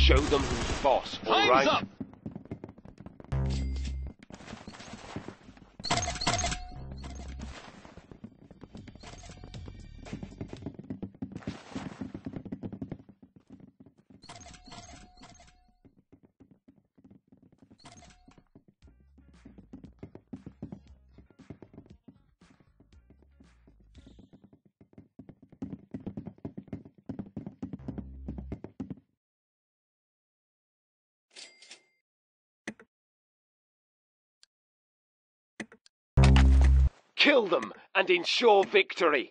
Show them who's boss, all right? Time's up! Kill them and ensure victory.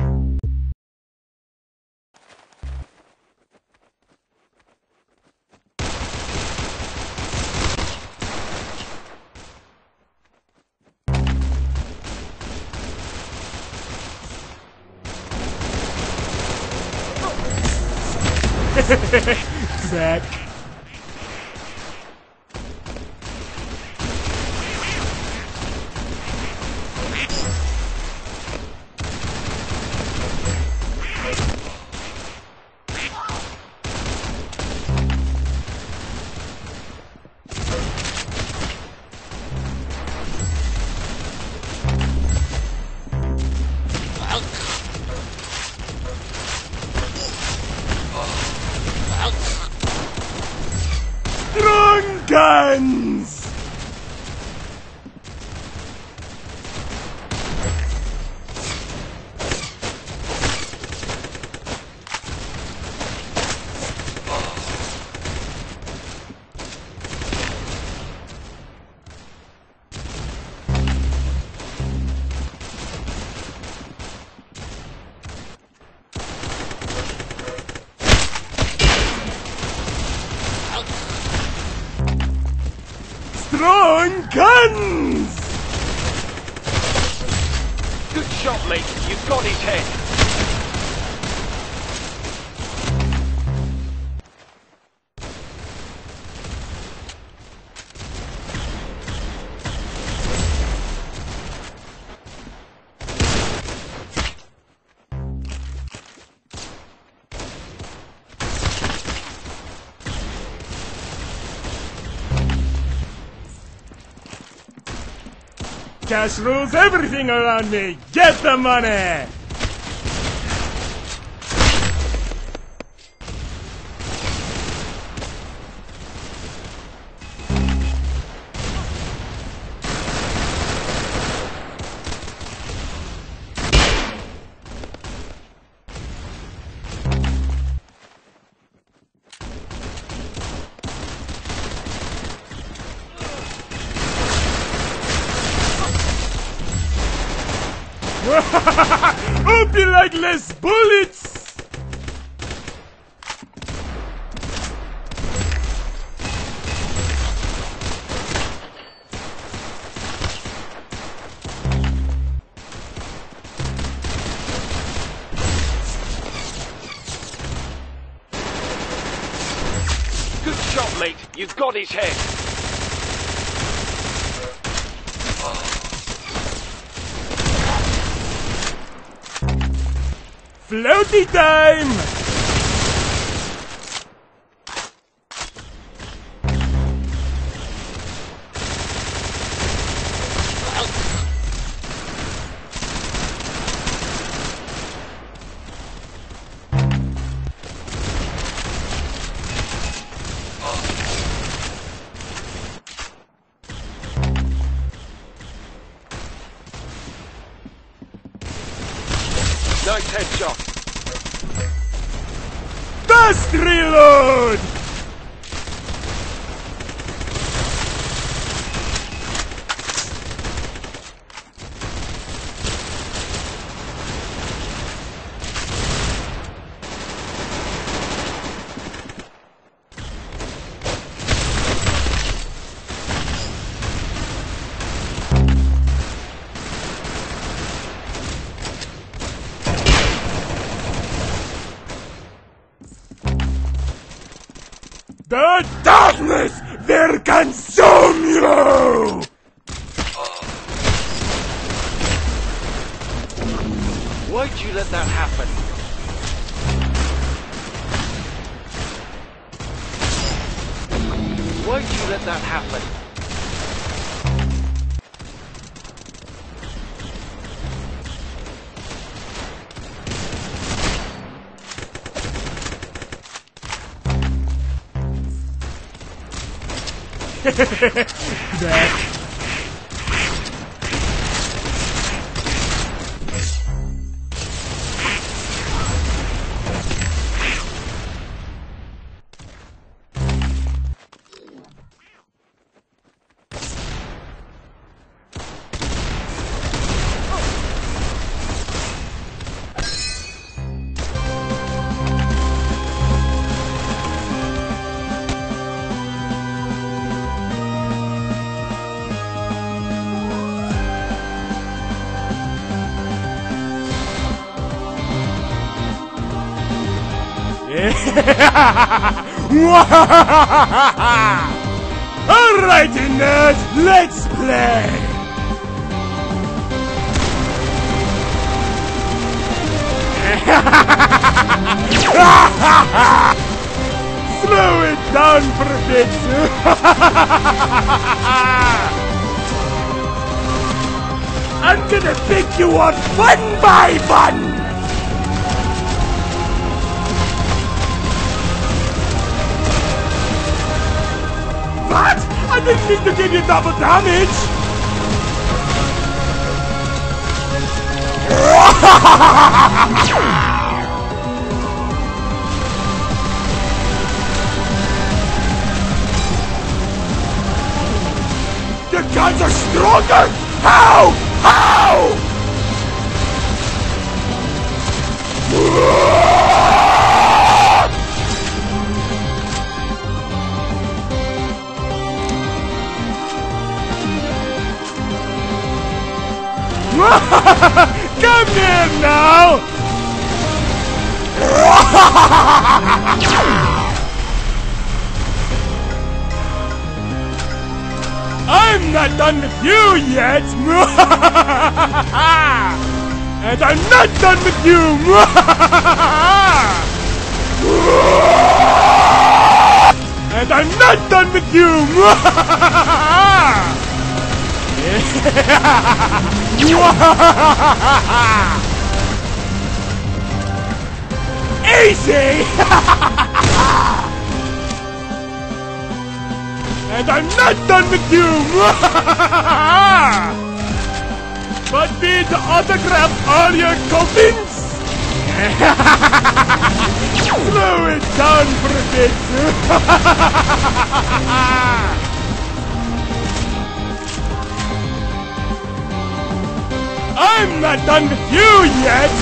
Back. Strong guns! Strong guns! Good shot, mate. You've got his head. Cash rules everything around me! Get the money! Hope you like less bullets! Good shot, mate. You've got his head. Floaty time! Nice headshot. Fast reload! The darkness will consume you! Why'd you let that happen? let that happen? That. Alrighty, nerds, let's play! Slow it down for a bit. I'm gonna pick you up one by one! What? I didn't mean to give you double damage! Your guns are stronger! How? How? Come here now! I'm not done with you yet! And I'm not done with you! And I'm not done with you! Easy! And I'm not done with you! But me to autograph all your coffins! Slow it down for a bit! I'm not done with you yet!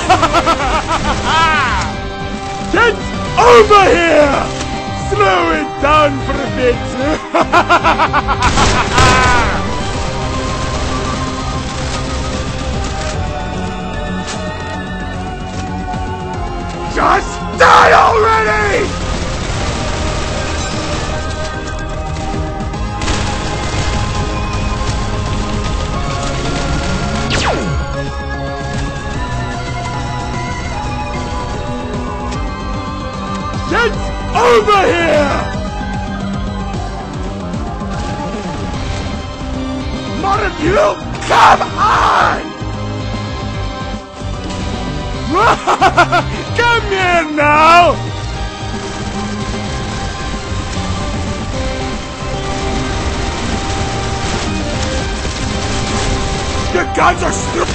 Get over here! Slow it down for a bit! Just die already! Get over here! One of you, come on! Come here now! Your guns are strong!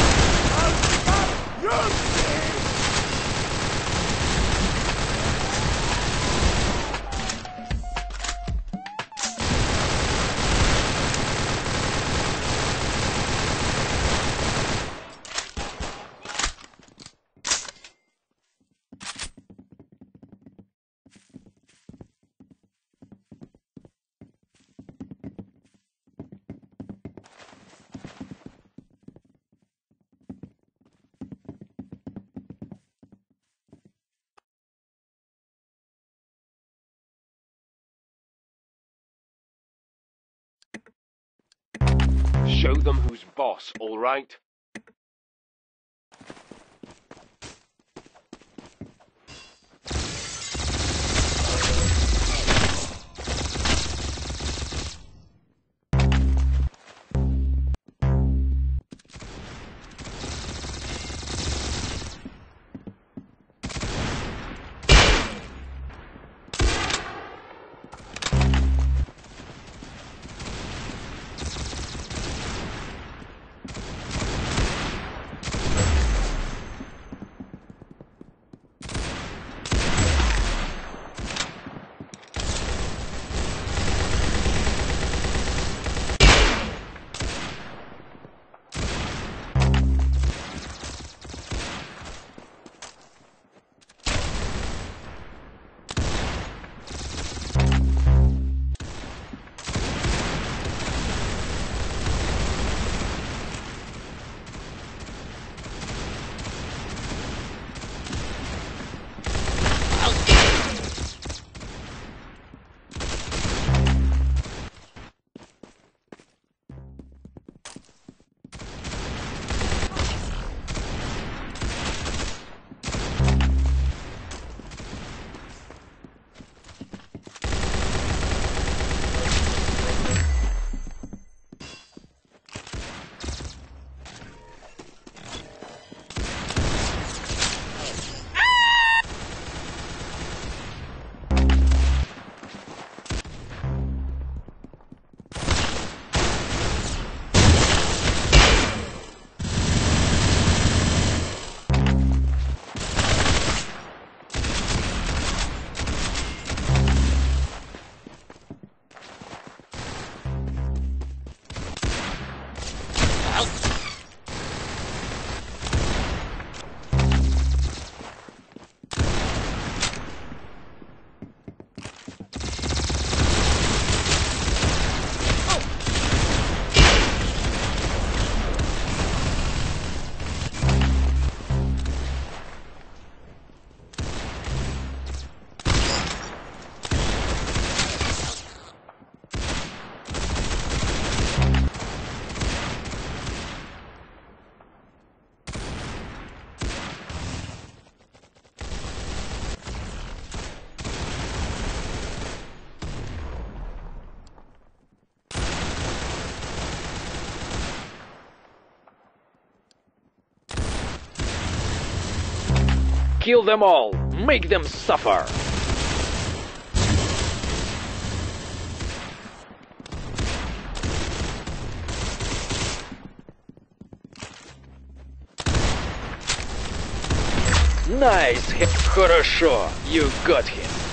Show them who's boss, all right? Kill them all! Make them suffer! Nice! Хорошо! You got him!